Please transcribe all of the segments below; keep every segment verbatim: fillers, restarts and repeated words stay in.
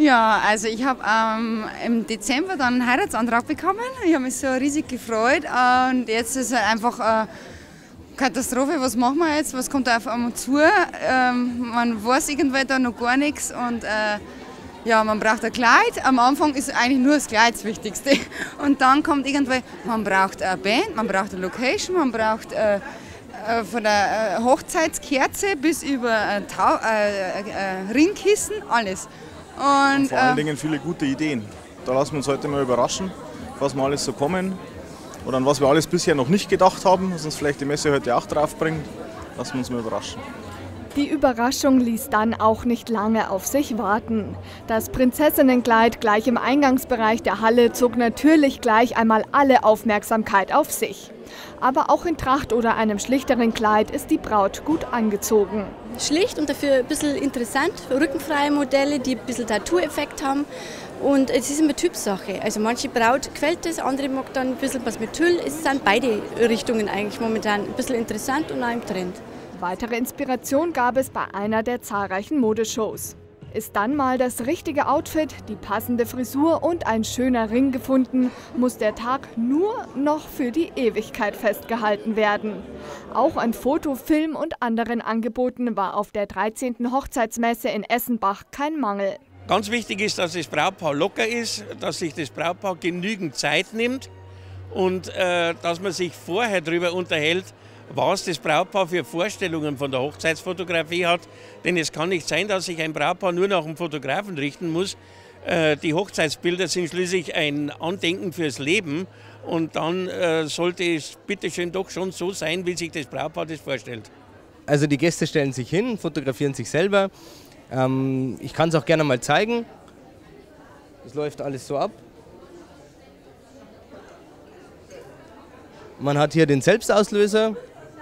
Ja, also ich habe ähm, im Dezember dann einen Heiratsantrag bekommen. Ich habe mich so riesig gefreut und jetzt ist halt einfach äh, Katastrophe. Was machen wir jetzt? Was kommt da auf einmal zu? Ähm, man weiß irgendwie da noch gar nichts und äh, ja, man braucht ein Kleid. Am Anfang ist eigentlich nur das Kleid das Wichtigste. Und dann kommt irgendwie, man braucht eine Band, man braucht eine Location, man braucht äh, äh, von der äh, Hochzeitskerze bis über ein Tau äh, äh, Ringkissen, alles. Und, und vor allen äh, Dingen viele gute Ideen. Da lassen wir uns heute mal überraschen, was wir alles so kommen oder an was wir alles bisher noch nicht gedacht haben, was uns vielleicht die Messe heute auch drauf bringt. Lassen wir uns mal überraschen. Die Überraschung ließ dann auch nicht lange auf sich warten. Das Prinzessinnenkleid gleich im Eingangsbereich der Halle zog natürlich gleich einmal alle Aufmerksamkeit auf sich. Aber auch in Tracht oder einem schlichteren Kleid ist die Braut gut angezogen. Schlicht und dafür ein bisschen interessant, rückenfreie Modelle, die ein bisschen Tattoo-Effekt haben. Und es ist immer Typsache. Also manche Braut gefällt das, andere mag dann ein bisschen was mit Tüll. Es sind beide Richtungen eigentlich momentan ein bisschen interessant und auch im Trend. Weitere Inspiration gab es bei einer der zahlreichen Modeshows. Ist dann mal das richtige Outfit, die passende Frisur und ein schöner Ring gefunden, muss der Tag nur noch für die Ewigkeit festgehalten werden. Auch an Foto, Film und anderen Angeboten war auf der dreizehnten Hochzeitsmesse in Essenbach kein Mangel. Ganz wichtig ist, dass das Brautpaar locker ist, dass sich das Brautpaar genügend Zeit nimmt und äh, dass man sich vorher darüber unterhält, was das Brautpaar für Vorstellungen von der Hochzeitsfotografie hat. Denn es kann nicht sein, dass sich ein Brautpaar nur nach dem Fotografen richten muss. Äh, die Hochzeitsbilder sind schließlich ein Andenken fürs Leben und dann äh, sollte es bitteschön doch schon so sein, wie sich das Brautpaar das vorstellt. Also die Gäste stellen sich hin, fotografieren sich selber. Ähm, ich kann es auch gerne mal zeigen. Das läuft alles so ab. Man hat hier den Selbstauslöser.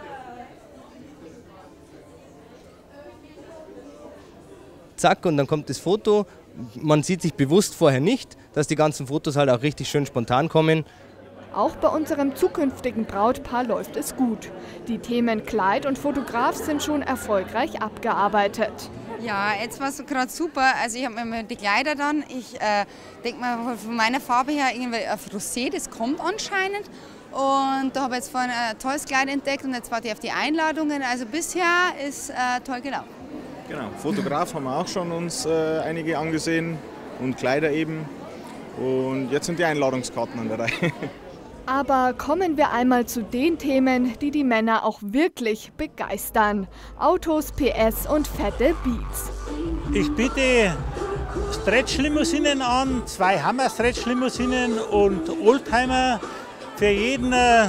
Zack, und dann kommt das Foto. Man sieht sich bewusst vorher nicht, dass die ganzen Fotos halt auch richtig schön spontan kommen. Auch bei unserem zukünftigen Brautpaar läuft es gut. Die Themen Kleid und Fotograf sind schon erfolgreich abgearbeitet. Ja, jetzt war es gerade super. Also ich habe mir die Kleider dann, ich äh, denke mal von meiner Farbe her irgendwie auf Rosé, das kommt anscheinend. Und da habe ich jetzt vorhin ein tolles Kleid entdeckt und jetzt warte ich auf die Einladungen. Also bisher ist äh, toll gelaufen. Genau, Fotograf haben wir auch schon uns äh, einige angesehen und Kleider eben. Und jetzt sind die Einladungskarten an der Reihe. Aber kommen wir einmal zu den Themen, die die Männer auch wirklich begeistern. Autos, P S und fette Beats. Ich biete Stretch-Limousinen an, zwei Hammer-Stretch-Limousinen und Oldtimer. Für jeden äh,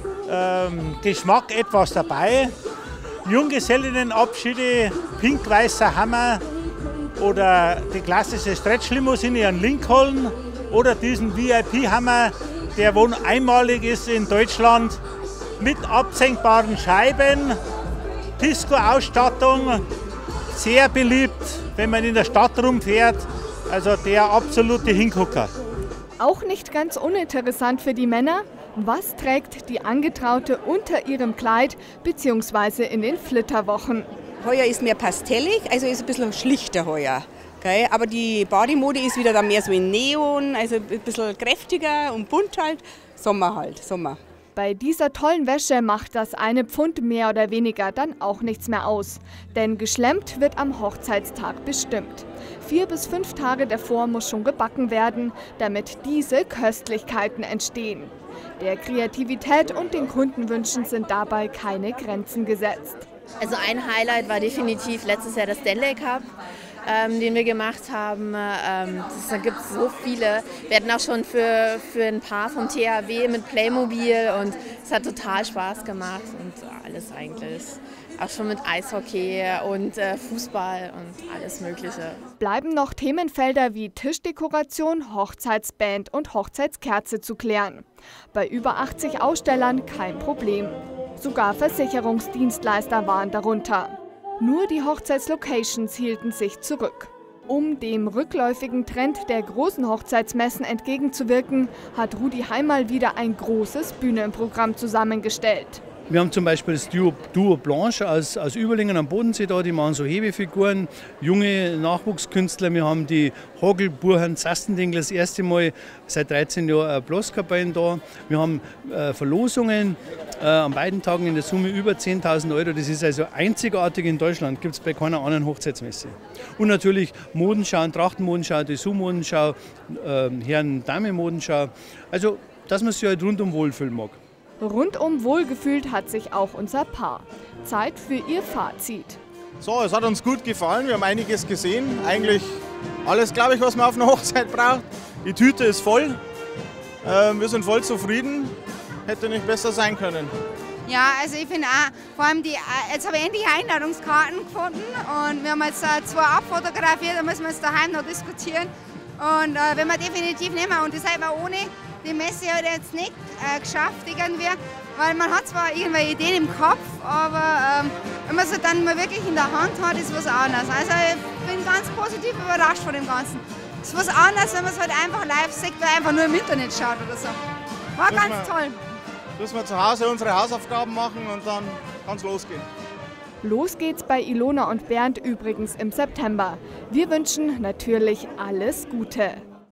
ähm, Geschmack etwas dabei. Junggesellinnenabschiede, pink-weißer Hammer oder die klassische Stretch-Limousine an Lincoln oder diesen V I P-Hammer, der wohl einmalig ist in Deutschland, mit absenkbaren Scheiben, Disco-Ausstattung, sehr beliebt, wenn man in der Stadt rumfährt, also der absolute Hingucker. Auch nicht ganz uninteressant für die Männer, was trägt die Angetraute unter ihrem Kleid bzw. in den Flitterwochen? Heuer ist mehr pastellig, also ist ein bisschen schlichter heuer. Okay? Aber die Bodymode ist wieder da mehr so in Neon, also ein bisschen kräftiger und bunt halt. Sommer halt, Sommer. Bei dieser tollen Wäsche macht das eine Pfund mehr oder weniger dann auch nichts mehr aus. Denn geschlemmt wird am Hochzeitstag bestimmt. Vier bis fünf Tage davor muss schon gebacken werden, damit diese Köstlichkeiten entstehen. Der Kreativität und den Kundenwünschen sind dabei keine Grenzen gesetzt. Also ein Highlight war definitiv letztes Jahr das Stanley Cup, ähm, den wir gemacht haben. Ähm, da gibt es so viele. Wir hatten auch schon für, für ein Paar vom T H W mit Playmobil und es hat total Spaß gemacht und alles eigentlich. Auch schon mit Eishockey und äh, Fußball und alles Mögliche. Bleiben noch Themenfelder wie Tischdekoration, Hochzeitsband und Hochzeitskerze zu klären. Bei über achtzig Ausstellern kein Problem. Sogar Versicherungsdienstleister waren darunter. Nur die Hochzeitslocations hielten sich zurück. Um dem rückläufigen Trend der großen Hochzeitsmessen entgegenzuwirken, hat Rudi Heimal wieder ein großes Bühnenprogramm zusammengestellt. Wir haben zum Beispiel das Duo, Duo Blanche aus, aus Überlingen am Bodensee da, die machen so Hebefiguren, junge Nachwuchskünstler. Wir haben die Hogel Burhan Zastendingl das erste Mal seit dreizehn Jahren eine Blaskapelle da. Wir haben äh, Verlosungen äh, an beiden Tagen in der Summe über zehntausend Euro. Das ist also einzigartig in Deutschland, gibt es bei keiner anderen Hochzeitsmesse. Und natürlich Modenschau, Trachtenmodenschau, Dessous-Modenschau, äh, Herren-Dame-Modenschau. Also, dass man sich halt rundum wohlfühlen mag. Rundum wohlgefühlt hat sich auch unser Paar. Zeit für ihr Fazit. So, es hat uns gut gefallen, wir haben einiges gesehen. Eigentlich alles, glaube ich, was man auf einer Hochzeit braucht. Die Tüte ist voll, äh, wir sind voll zufrieden, hätte nicht besser sein können. Ja, also ich finde auch, vor allem die, jetzt habe ich endlich Einladungskarten gefunden und wir haben jetzt äh, zwei abfotografiert, da müssen wir jetzt daheim noch diskutieren. Und äh, wenn wir definitiv nehmen und das einfach ohne die Messe hat jetzt nicht äh, geschafft irgendwie, weil man hat zwar irgendwelche Ideen im Kopf, aber ähm, wenn man sie dann mal wirklich in der Hand hat, ist was anderes. Also ich bin ganz positiv überrascht von dem Ganzen. Es ist was anderes, wenn man es halt einfach live sieht, weil einfach nur im Internet schaut oder so. War müssen ganz wir, toll. Müssen wir zu Hause unsere Hausaufgaben machen und dann kann es losgehen. Los geht's bei Ilona und Bernd übrigens im September. Wir wünschen natürlich alles Gute.